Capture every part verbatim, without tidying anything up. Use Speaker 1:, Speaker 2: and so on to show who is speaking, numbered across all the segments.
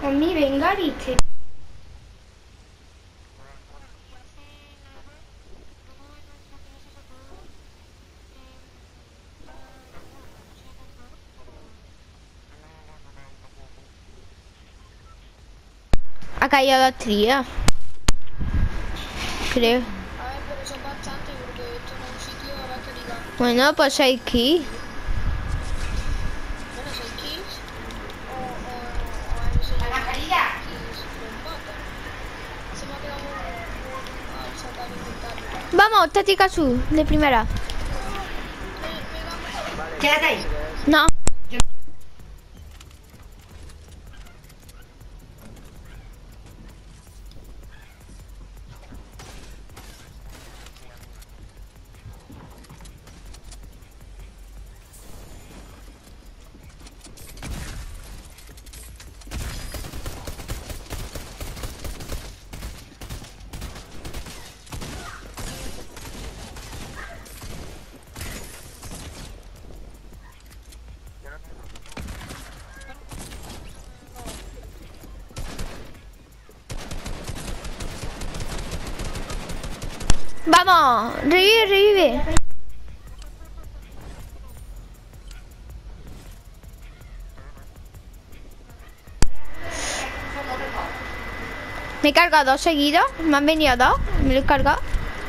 Speaker 1: con mi bengalite. Ha caído dos trías. Creo.
Speaker 2: A ver, pero son bastantes porque esto no es un sitio ahora que diga.
Speaker 1: Bueno, pues seis kills.
Speaker 2: Bueno, seis kills. O, o, o a eso ya kills los matan. Se me ha quedado muy, muy al sacar inventario.
Speaker 1: Vamos, táctica azul, de primera.
Speaker 3: Quédate ahí.
Speaker 1: No. Vamos, revive, revive. Me he cargado dos seguidos. Me han venido dos. Me lo he cargado.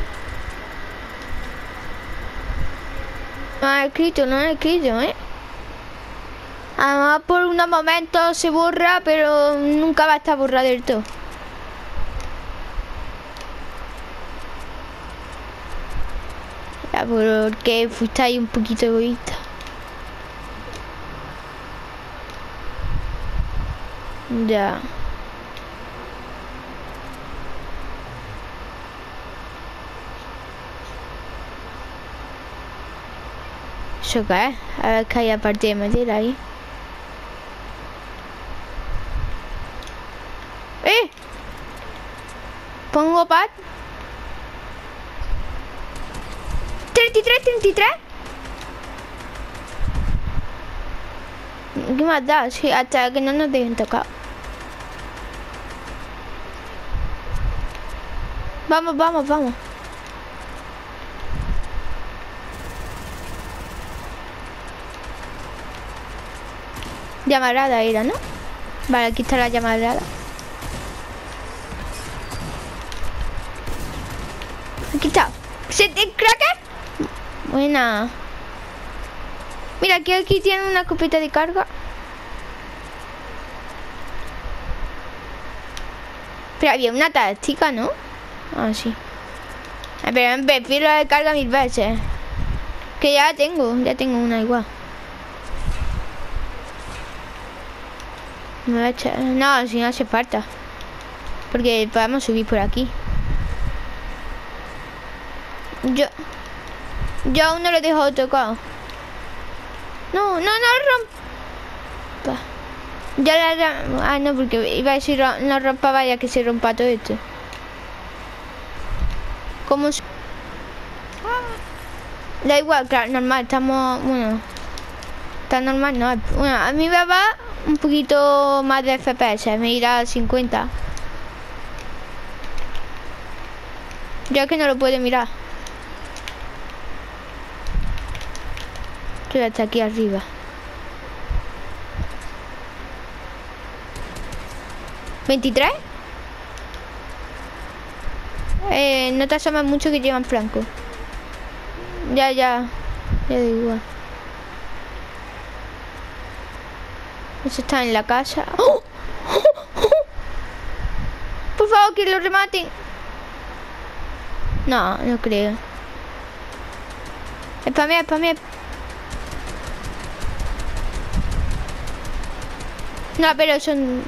Speaker 1: No he escrito, no he escrito, ¿eh? Además, por unos momentos se borra, pero nunca va a estar borrado del todo. Ya, porque fuiste ahí un poquito egoísta. Ya. ¿Eso qué es? A ver qué hay aparte de meter ahí. ¡Eh! Pongo pad. treinta y tres, treinta y tres. ¿Qué más da? Sí, hasta que no nos dejen tocar. Vamos, vamos, vamos. Llamarada era, ¿no? Vale, aquí está la llamarada. Aquí está. ¿Se te cracker? Buena. Mira, aquí, aquí tiene una escopeta de carga. Pero había una táctica, ¿no? Ah, sí. Pero prefiero la de carga mil veces. Que ya la tengo, ya tengo una igual. Me voy a echar... No, si no hace falta. Porque podemos subir por aquí. Yo... Yo aún no lo he dejado tocado. No, no, no rompa. Ya la... Ah, no, porque iba a decir no rompa, vaya que se rompa todo esto. ¿Cómo? Da igual, claro, normal, estamos... Bueno... Está normal, no. Bueno, a mí me va un poquito más de F P S, me irá a cincuenta. Yo es que no lo puedo mirar. Estoy hasta aquí arriba. ¿veintitrés? Eh, no te asomas mucho que llevan flanco. Ya, ya. Ya da igual. Eso está en la casa. ¡Oh! ¡Oh! ¡Oh! Por favor, que lo rematen. No, no creo. Spamea, spamea. No, pero son...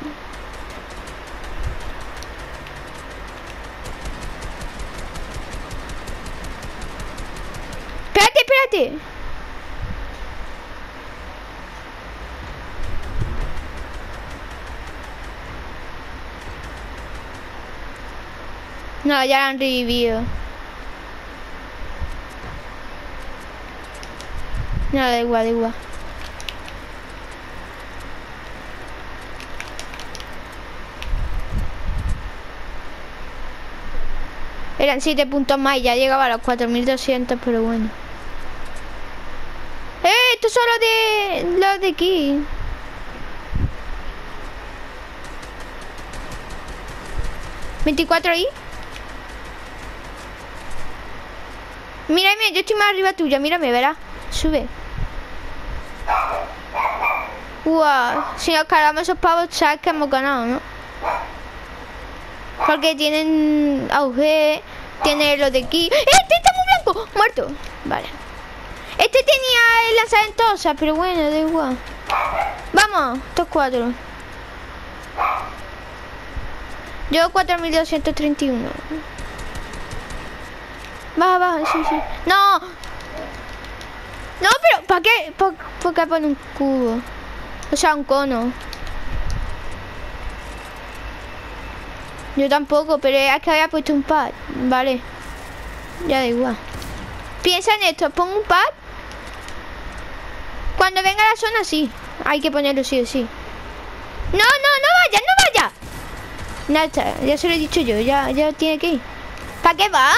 Speaker 1: Espérate, espérate. No, ya la han revivido. No, da igual, da igual. Eran siete puntos más y ya llegaba a los cuatro mil doscientos, pero bueno. ¡Eh! Esto es solo de... los de aquí. veinticuatro ahí. Mírame, yo estoy más arriba tuya, mírame, verás. Sube. Wow, si nos cargamos esos pavos, sabes que hemos ganado, ¿no? Porque tienen auge, tienen los de aquí. ¡Eh! ¡Este está muy blanco! ¡Muerto! Vale. Este tenía el lanzaventosa, pero bueno, da igual. Vamos, estos cuatro. Yo cuatro mil doscientos treinta y uno. Baja, baja, sí, sí. ¡No! No, pero ¿para qué? ¿Por, ¿Por qué pone un cubo? O sea, un cono. Yo tampoco, pero es que había puesto un pad. Vale. Ya da igual. Piensa en esto, pon un pad. Cuando venga la zona, sí. Hay que ponerlo sí o sí. No, no, no vaya, no vaya. Nada, está, ya se lo he dicho yo, ya, ya tiene que ir. ¿Para qué va?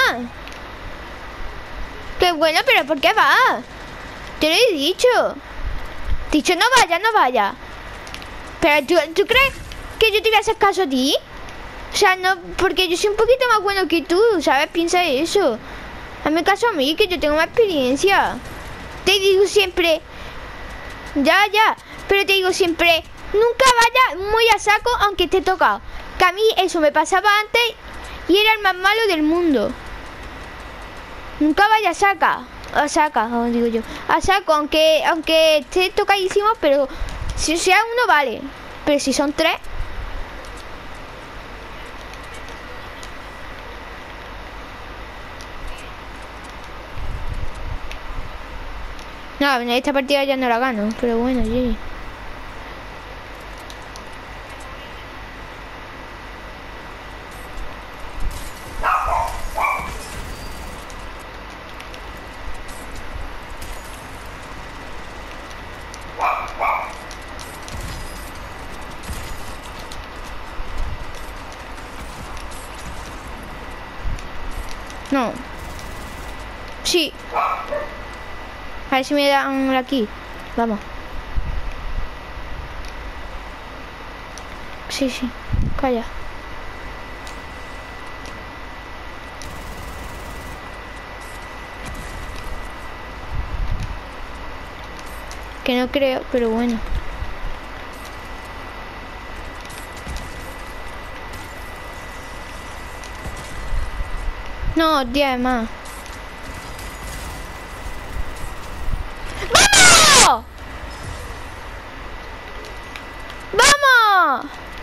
Speaker 1: Qué bueno, pero ¿por qué va? Te lo he dicho. Te he dicho no vaya, no vaya. Pero ¿tú, ¿tú crees que yo te voy a hacer caso a ti? O sea, no, porque yo soy un poquito más bueno que tú, ¿sabes? Piensa eso. Hazme caso a mí, que yo tengo más experiencia. Te digo siempre... Ya, ya. Pero te digo siempre... Nunca vaya muy a saco aunque esté tocado. Que a mí eso me pasaba antes y era el más malo del mundo. Nunca vaya a saca. A saca, como digo yo. A saco, aunque, aunque esté tocadísimo, pero si sea uno vale. Pero si son tres... No, en esta partida ya no la gano, pero bueno, sí. No. Sí. A ver si me dan aquí. Vamos. Sí, sí. Calla. Que no creo, pero bueno. No, diez más. ¡Vamos! ¡Vamos!